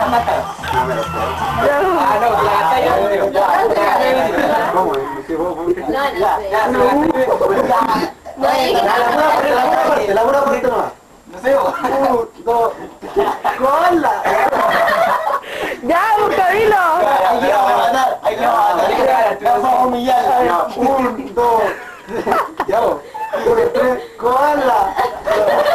No me lo sé. Ah, no, la batalla de ¿Cómo es? Si vos- No, no sé. No, Elabora un poquito más. No sé vos. 1, 2, ¡cola! Ya, buscadilo. Ahí que vamos a matar, ahí que vamos a matar. Vamos a humillar. 1, 2, ya vos. 1, 3, ¡cola!